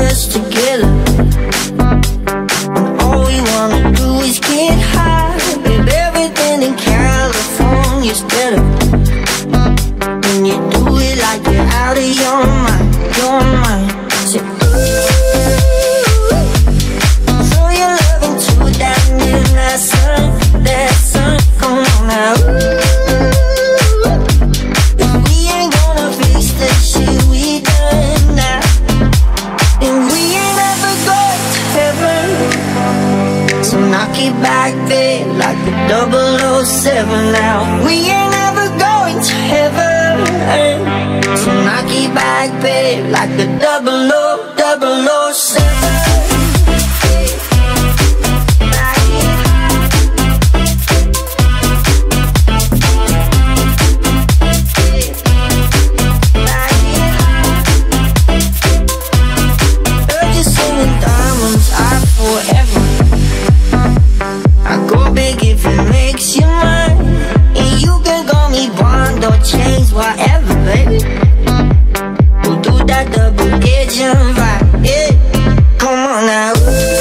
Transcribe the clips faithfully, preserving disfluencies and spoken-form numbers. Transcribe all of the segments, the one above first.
us together. And all we wanna do is get high. Babe, everything in California's better. When you do it like you're out of your mind, your mind. Say, throw your love into that midnight sun, that sun. Come on now. If we ain't gonna fix the shit we done now, then we ain't ever going to heaven. So knock it back, babe, like a double oh seven now. We ain't ever going to heaven. So knock it back, babe, like a double O, double O seven. Purchasing diamonds are forever. I go big if it makes you mine, and you can call me Bond or Chains, whatever, baby. We'll do that double agent vibe, yeah. Come on now.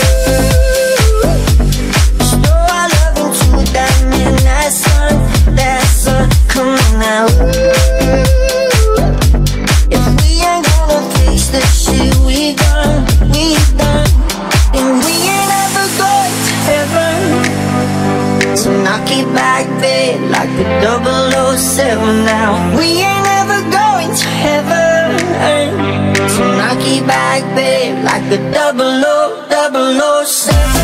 Store our love into that midnight sun, that sun. Come on now. If we ain't gonna fix the shit we done, we done, then we ain't ever going to heaven. So knock it back, babe, like a double oh seven now. We ain't ever going to heaven. So knock it back, babe, like a double O, double O seven.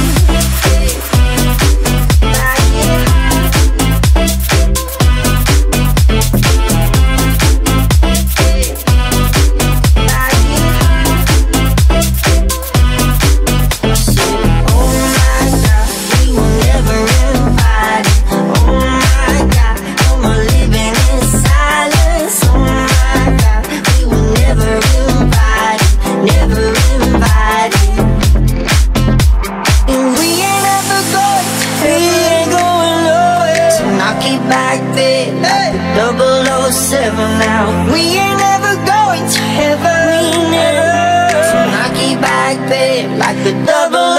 double oh seven now. We ain't never going to heaven. We never. So knock it back, babe, like a double